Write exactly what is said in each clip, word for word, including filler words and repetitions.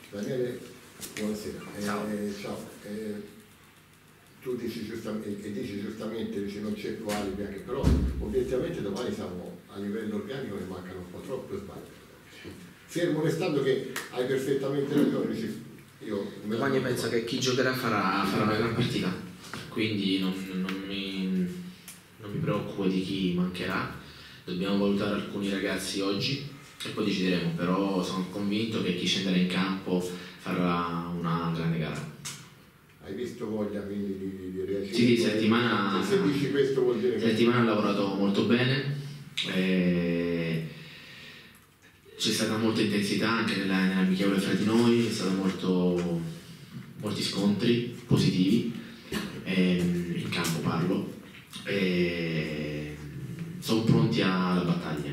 Daniele, buonasera. Ciao. Eh, ciao. Eh, tu dici giustamente, e dici giustamente, dici non c'è più alibi, anche però obiettivamente domani siamo a livello organico che mancano un po' troppo e sbaglio. Fermo restando che hai perfettamente ragione, dici, io domani penso che chi giocherà farà, farà una gran partita, quindi non, non, mi, non mi preoccupo di chi mancherà. Dobbiamo valutare alcuni ragazzi oggi e poi decideremo, però sono convinto che chi scenderà in campo farà una grande gara. Hai visto voglia quindi di, di reagire? Sì, sì, settimana, se dici questo vuol dire che... settimana ha lavorato molto bene, e c'è stata molta intensità anche nella, nell'amichevole fra di noi, c'è stato molto, molti scontri positivi, e, in campo parlo, e sono pronti alla battaglia.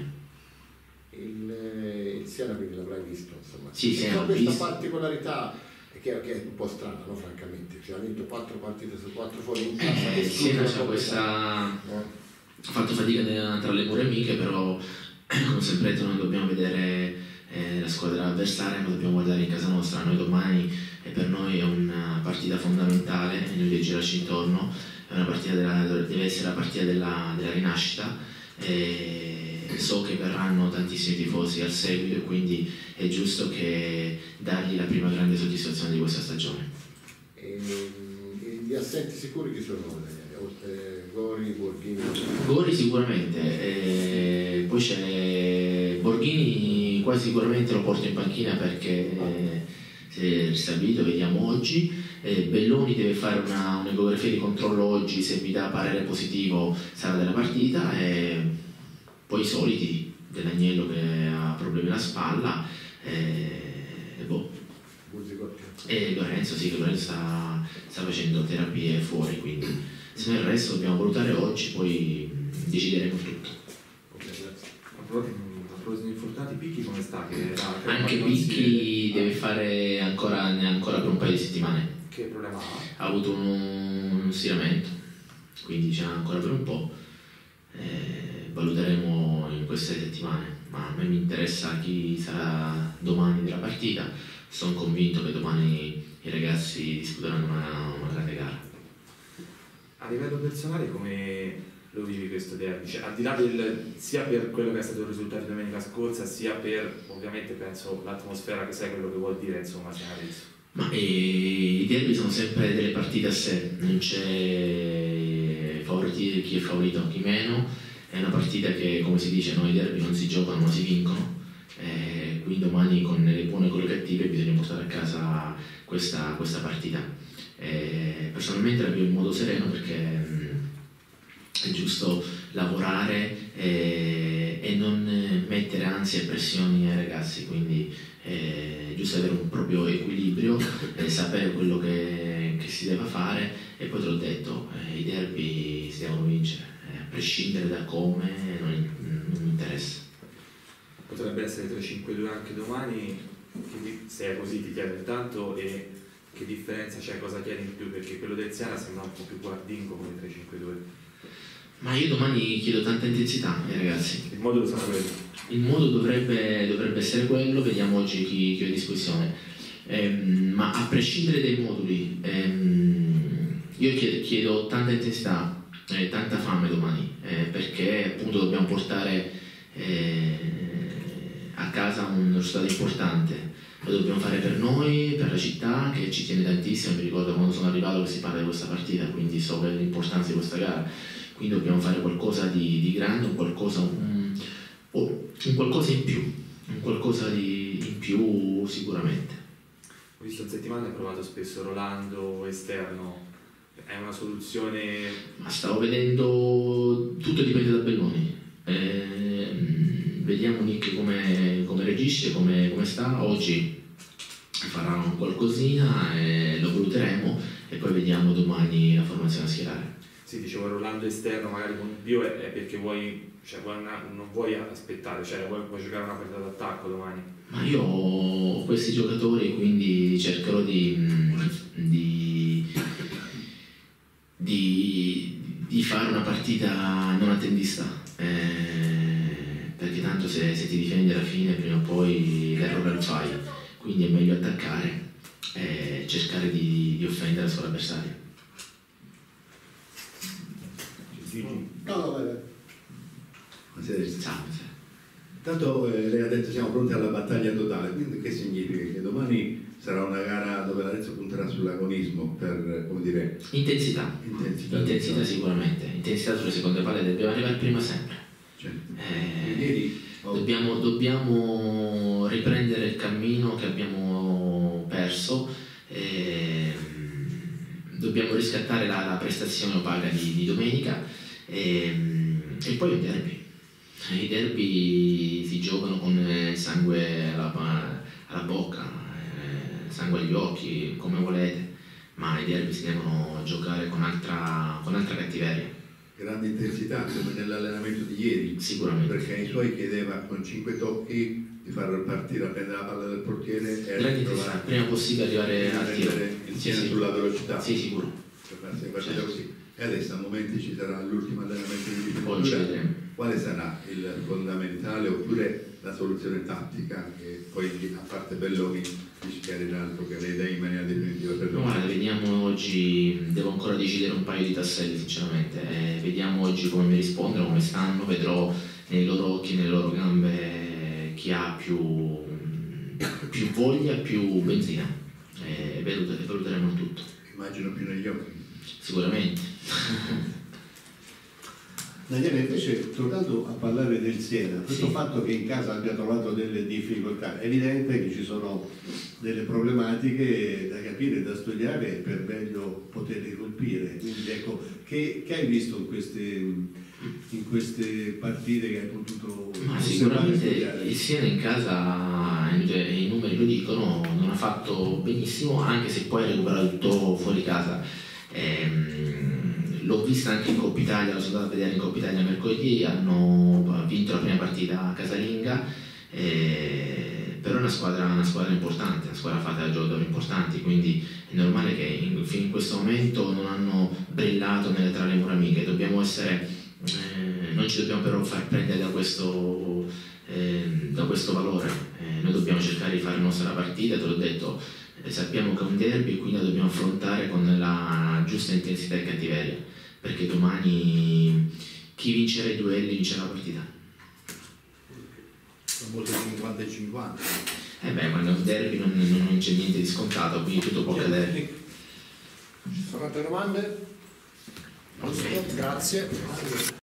Il, il Siena quindi l'avrai visto, insomma. Sì, sì, c'è questa visto. particolarità che, che è un po' strana, no, francamente. Cioè, ha vinto quattro partite su quattro fuori in casa. Eh, Siena c'ha questa... no? Ha fatto fatica tra le mura amiche, però come sempre detto noi dobbiamo vedere eh, la squadra avversaria, ma dobbiamo guardare in casa nostra. Noi domani e per noi è una partita fondamentale, e noi di girarci intorno, è una partita della, deve essere la partita della, della rinascita. E so che verranno tantissimi tifosi al seguito e quindi è giusto che dargli la prima grande soddisfazione di questa stagione. E, e gli assenti sicuri chi sono, Daniele? Oltre Gori, Borghini? Gori sicuramente, e poi c'è Borghini, quasi sicuramente lo porto in panchina perché eh, si è ristabilito, vediamo oggi. eh, Belloni deve fare una, un'ecografia di controllo oggi, se mi dà parere positivo sarà della partita, e poi i soliti, dell'Agnello che ha problemi alla spalla, e, e boh. E Lorenzo, sì, che Lorenzo sta, sta facendo terapie fuori, quindi se nel resto dobbiamo valutare oggi, poi decideremo tutto. Okay, grazie. A proposito di infortunati, Picchi come sta? Che era, che Anche Picchi deve fare ancora, ancora per un paio di settimane. Che problema ha? Ha avuto un, un stiramento, quindi c'è ancora per un po'. Eh, valuteremo in queste settimane, ma a me mi interessa chi sarà domani della partita. Sono convinto che domani i ragazzi disputeranno una, una grande gara. A livello personale come lo vivi questo derby? Cioè, al di là del, sia per quello che è stato il risultato di domenica scorsa, sia per, ovviamente penso, l'atmosfera, che sai quello che vuol dire, insomma, sia adesso. Ma eh, i derby sono sempre delle partite a sé, non c'è favoriti, chi è favorito, chi meno. È una partita che, come si dice, noi i derby non si giocano ma si vincono, eh, quindi domani con le buone e con le cattive bisogna portare a casa questa, questa partita. Eh, personalmente la vivo in modo sereno perché mh, è giusto lavorare eh, e non mettere ansia e pressioni ai ragazzi, quindi eh, è giusto avere un proprio equilibrio, eh, sapere quello che, che si deve fare, e poi te l'ho detto, eh, i derby si devono vincere. A prescindere da come, non, non mi interessa. Potrebbe essere tre cinque due anche domani, che se è così ti chiedo intanto, e che differenza c'è, cosa chiedi in più, perché quello del Siena sembra un po' più guardingo come tre cinque due. Ma io domani chiedo tanta intensità ai ragazzi. Il modo lo sarà quello. Il modo dovrebbe, dovrebbe essere quello, vediamo oggi chi, chi ho a disposizione. Ehm, ma a prescindere dai moduli, ehm, io chiedo, chiedo tanta intensità, Eh, tanta fame domani, eh, perché appunto dobbiamo portare eh, a casa un risultato importante. Lo dobbiamo fare per noi, per la città che ci tiene tantissimo. Mi ricordo quando sono arrivato che si parla di questa partita, quindi so l'importanza di questa gara, quindi dobbiamo fare qualcosa di, di grande, un qualcosa, un, un qualcosa in più, un qualcosa di in più sicuramente. Ho visto in settimana, hai provato spesso Rolando esterno. È una soluzione? Ma stavo vedendo, tutto dipende da Belloni. Eh, vediamo Nick come, come reagisce, come, come sta. Oggi farà qualcosina e lo valuteremo, e poi vediamo domani la formazione a schierare. Sì, dicevo Rolando esterno magari con un Pio è, è perché vuoi, cioè, vuoi una, non vuoi aspettare, cioè vuoi, vuoi giocare una partita d'attacco domani. Ma io ho questi giocatori, quindi cercherò di, di Di, di fare una partita non attendista, eh, perché tanto se, se ti difendi alla fine prima o poi l'errore lo fai, quindi è meglio attaccare e cercare di, di offendere la squadra avversaria. No, no, vai, vai. Ciao, ciao. Tanto eh, lei ha detto siamo pronti alla battaglia totale, quindi che significa? Che domani sarà una gara dove l'Arezzo punterà sull'agonismo per, come dire... Intensità, intensità, intensità sicuramente, intensità sulle seconde palle, dobbiamo arrivare prima sempre. Certo. Eh, Ieri, oh, dobbiamo, dobbiamo riprendere il cammino che abbiamo perso, eh, dobbiamo riscattare la, la prestazione opaca di, di domenica e, e poi il derby. I derby si giocano con il sangue alla, alla bocca, eh, sangue agli occhi, come volete, ma i derby si devono giocare con altra, con altra cattiveria. grande intensità come nell'allenamento di ieri, Sicuramente. perché ai suoi chiedeva con cinque tocchi di far partire a prendere la palla del portiere e Grande intensità, prima possibile arrivare al tiro. il Sì, piede sì. sulla velocità. Sì, sicuro. Per farsi partita Certo. così. E adesso a momenti ci sarà l'ultimo allenamento di Poi ci difesa. vedremo. Quale sarà il fondamentale oppure la soluzione tattica che poi a parte Belloni dice che era l'altro che lei dà in maniera definitiva per No, guarda, vediamo oggi, devo ancora decidere un paio di tasselli sinceramente, eh, vediamo oggi come mi rispondono, come stanno, vedrò nei loro occhi, nelle loro gambe chi ha più, più voglia, più benzina, e valut- valuteremo tutto, immagino più negli occhi. sicuramente. Daniele, invece tornando a parlare del Siena, questo Sì. fatto che in casa abbia trovato delle difficoltà, è evidente che ci sono delle problematiche da capire, da studiare per meglio poterle colpire. Quindi ecco, che, che hai visto in queste, in queste partite che hai potuto Ma osservare e sicuramente studiare? il Siena in casa, eh, i numeri lo dicono, non ha fatto benissimo, anche se poi ha recuperato tutto fuori casa. Ehm, l'ho vista anche in Coppa Italia, l'ho stata a vedere in Coppa Italia mercoledì, hanno vinto la prima partita a casalinga, eh, però è una squadra, una squadra importante, una squadra fatta da giocatori importanti, quindi è normale che in, fino in questo momento non hanno brillato nelle, tra le mura amiche. Dobbiamo essere, eh, non ci dobbiamo però far prendere da questo, eh, da questo valore, eh, noi dobbiamo cercare di fare la nostra partita, te l'ho detto. Eh, sappiamo che è un derby e quindi la dobbiamo affrontare con la giusta intensità e cattiveria, perché domani chi vincerà i duelli vincerà la partita. Sono molto cinquanta e cinquanta. E eh beh, quando è un derby non, non, non c'è niente di scontato, quindi tutto può accadere. Ci sono altre domande? Ok. Grazie.